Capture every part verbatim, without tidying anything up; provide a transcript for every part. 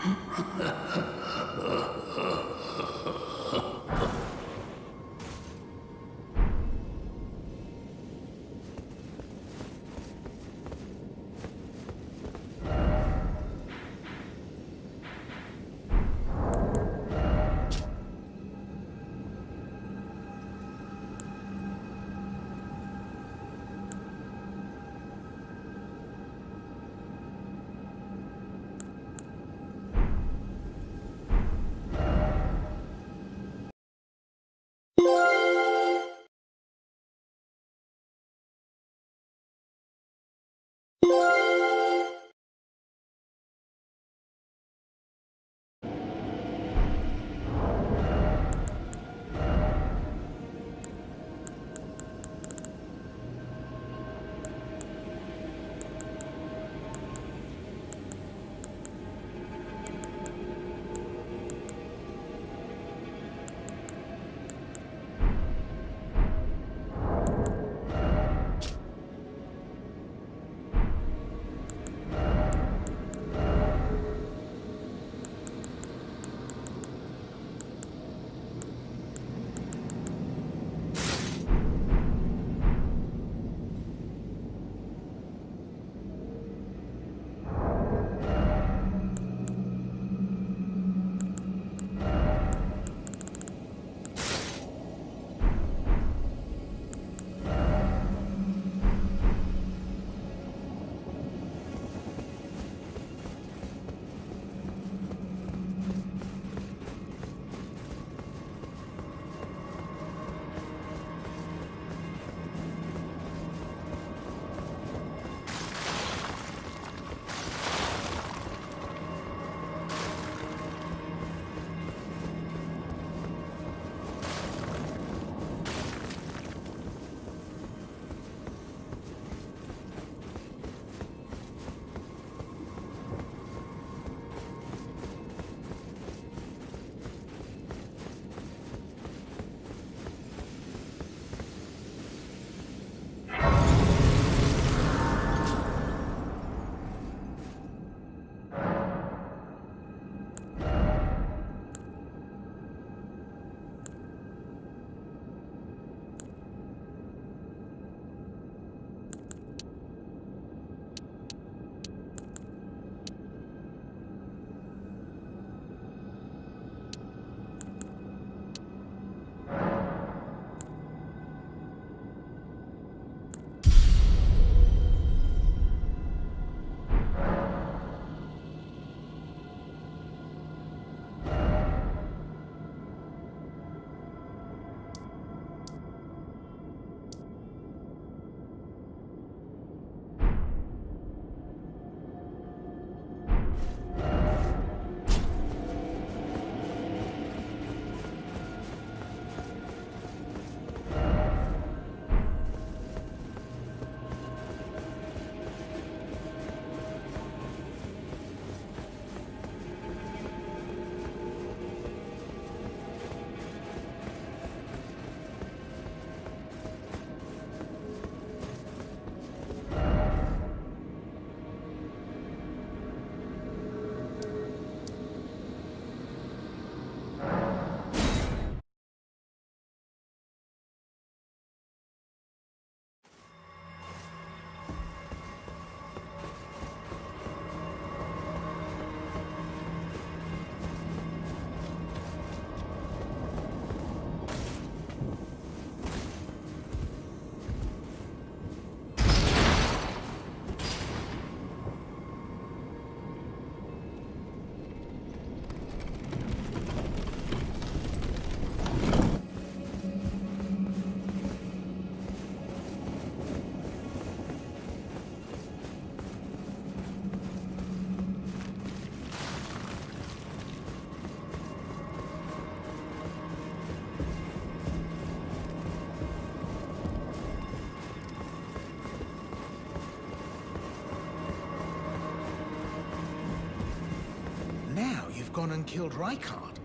gone and killed Rykard.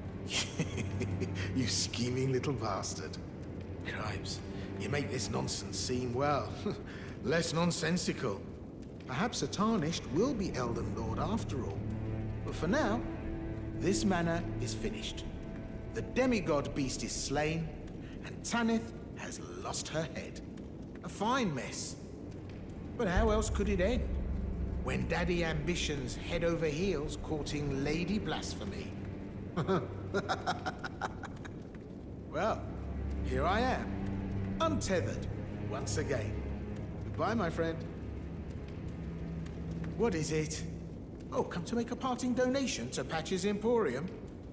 You scheming little bastard. Cripes, you make this nonsense seem, well, less nonsensical. Perhaps a Tarnished will be Elden Lord after all. But for now, this manor is finished. The demigod beast is slain, and Tanith has lost her head. A fine mess. But how else could it end? When Daddy Ambition's head over heels courting Lady Blasphemy. Well, here I am, untethered, once again. Goodbye, my friend. What is it? Oh, come to make a parting donation to Patch's Emporium?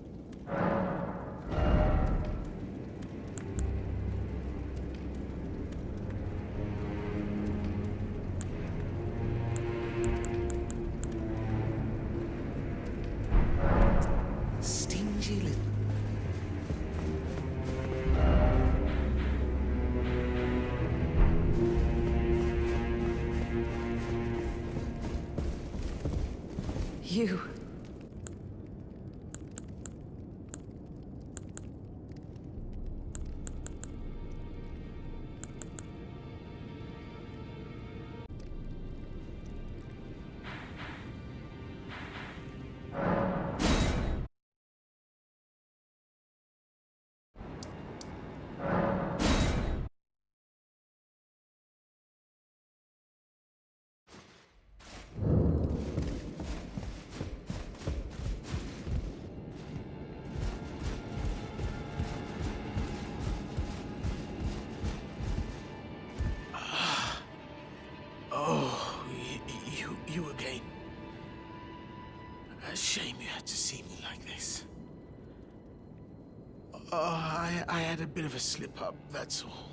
Stingy little... You... A shame you had to see me like this. Oh, I, I had a bit of a slip-up, that's all.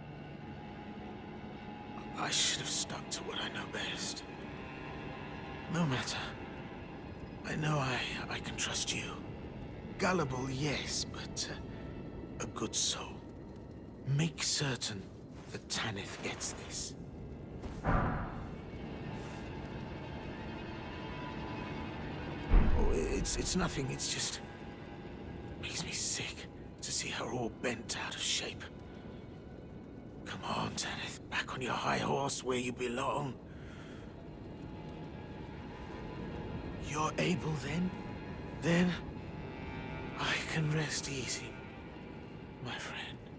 I should have stuck to what I know best. No matter. I know I, I can trust you. Gullible, yes, but uh, a good soul. Make certain that Tanith gets this. Oh, it's, it's nothing, it's just... makes me sick to see her all bent out of shape. Come on, Tanith, back on your high horse where you belong. You're able then? Then I can rest easy, my friend.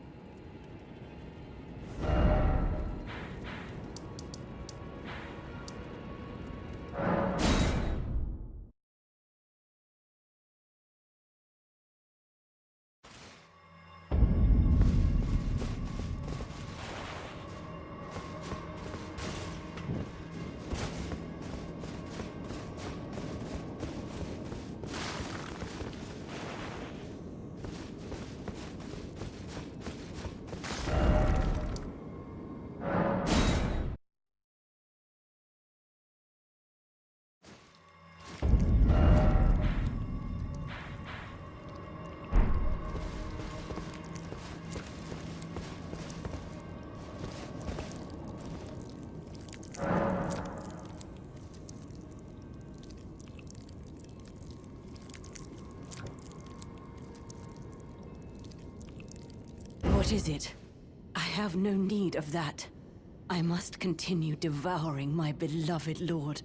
What is it? I have no need of that. I must continue devouring my beloved lord.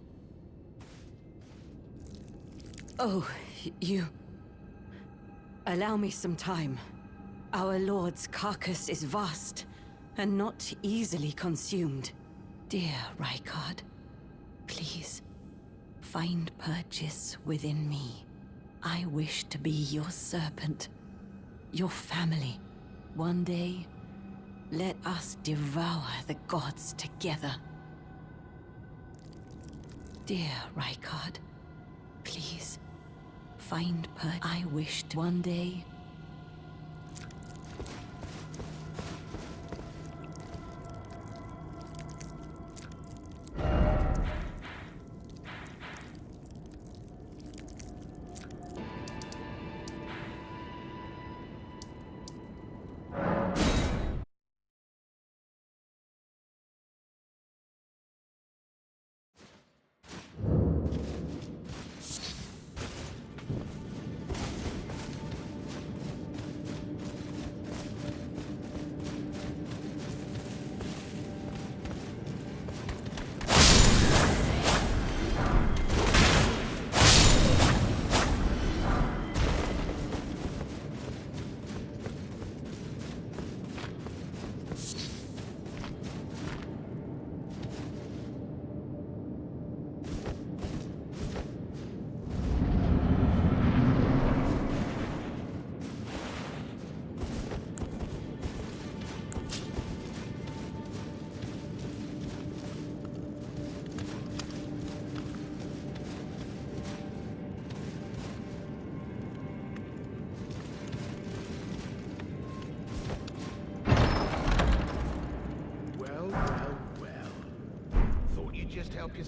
Oh, you... Allow me some time. Our lord's carcass is vast, and not easily consumed. Dear Rykard, please, find purchase within me. I wish to be your serpent, your family. One day, let us devour the gods together. Dear Rykard, please, find per- I wished one day...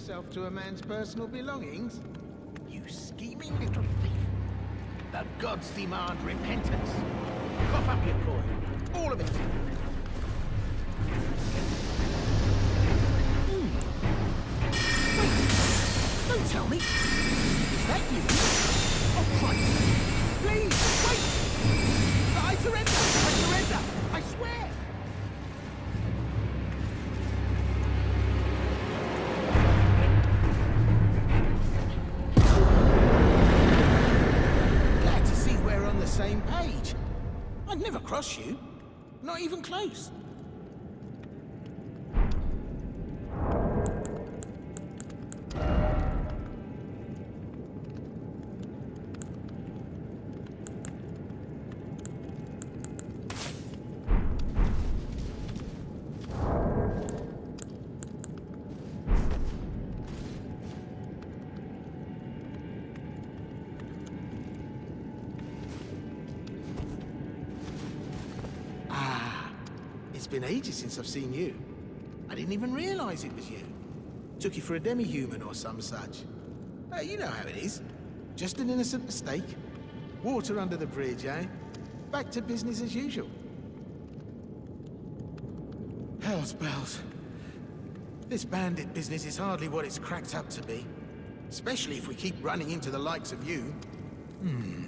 yourself to a man's personal belongings? You scheming little thief. The gods demand repentance. Cough up your coin. All of it. Hmm. Wait. Don't tell me. Is that you? Oh, Christ. Please, wait. I surrender. I surrender. I swear. Same page. I'd never cross you. Not even close. It's been ages since I've seen you. I didn't even realize it was you. Took you for a demi-human or some such. Uh, you know how it is. Just an innocent mistake. Water under the bridge, eh? Back to business as usual. Hell's bells. This bandit business is hardly what it's cracked up to be. Especially if we keep running into the likes of you. Hmm.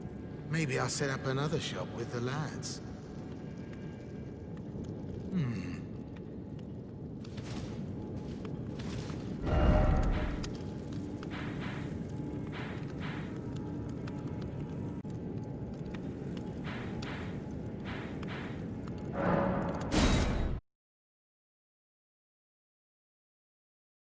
Maybe I'll set up another shop with the lads. Hmm.